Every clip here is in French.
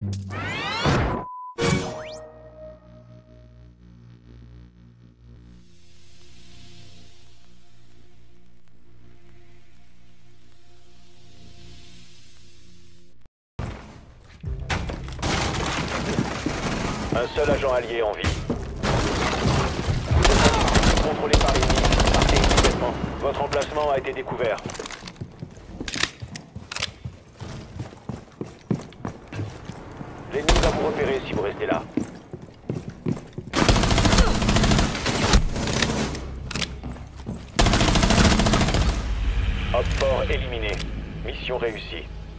Un seul agent allié en vie. Contrôlé par l'ennemi. Partez immédiatement. Votre emplacement a été découvert. L'ennemi va vous repérer si vous restez là. Hop fort éliminé. Mission réussie.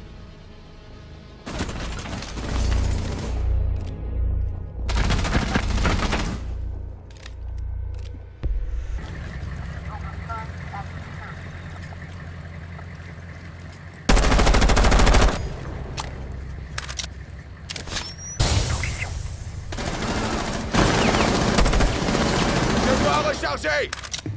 Recharger!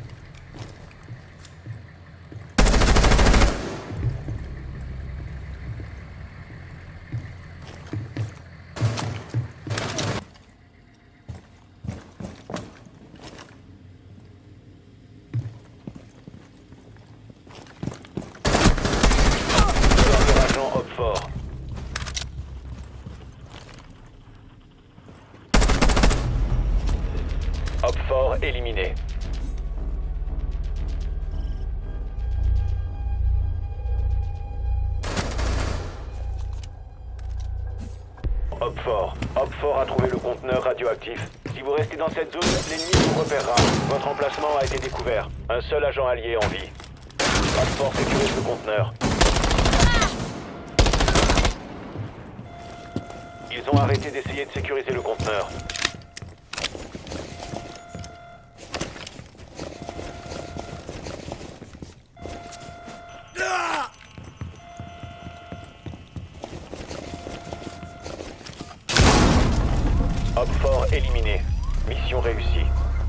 Agent Hop fort. Hop fort éliminé. Hop fort a trouvé le conteneur radioactif. Si vous restez dans cette zone, l'ennemi vous repérera. Votre emplacement a été découvert. Un seul agent allié en vie. Hop fort sécurise le conteneur. Ils ont arrêté d'essayer de sécuriser le conteneur. Hop fort éliminé. Mission réussie.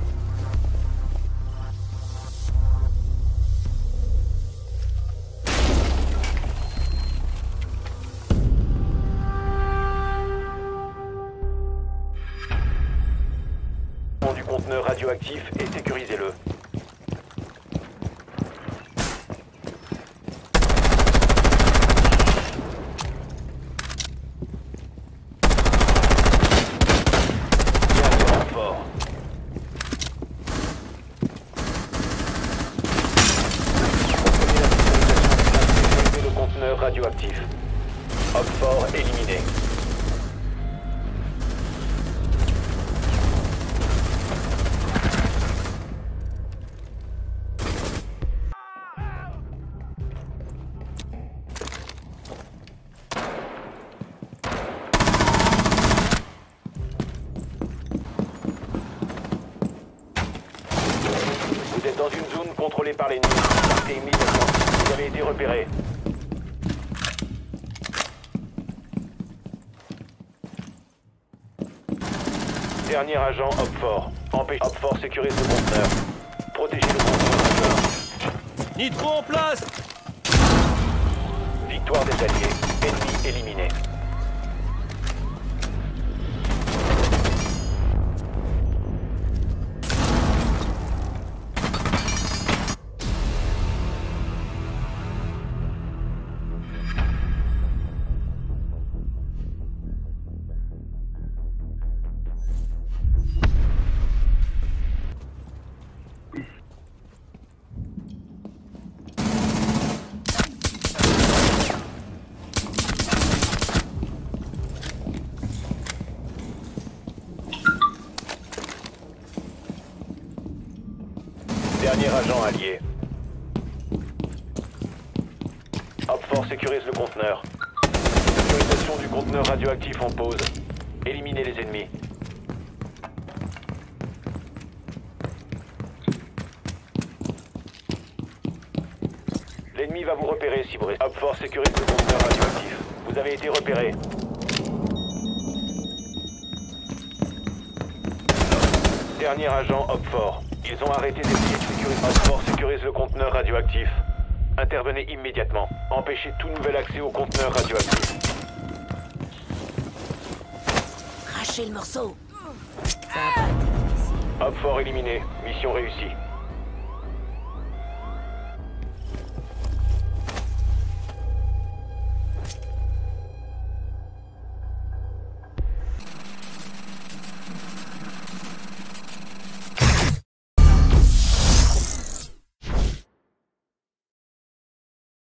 Du conteneur radioactif et sécurisez-le. Radioactif. Hop fort éliminé. Vous êtes dans une zone contrôlée par l'ennemi. Partez immédiatement. Vous avez été repéré. Dernier agent Hop fort. Empêchez Hop fort sécurise le conteneur. Protégez le conteneur. Nitro en place! Victoire des alliés. Ennemi éliminé. Dernier agent allié. Hop fort sécurise le conteneur. Sécurisation du conteneur radioactif en pause. Éliminez les ennemis. L'ennemi va vous repérer si vous restez. Hop fort sécurise le conteneur radioactif. Vous avez été repéré. Dernier agent Hop fort. Ils ont arrêté d'essayer de sécuriser. Hop fort sécurise le conteneur radioactif. Intervenez immédiatement. Empêchez tout nouvel accès au conteneur radioactif. lâcher le morceau. Ça va pas être difficile. Hop fort éliminé. Mission réussie.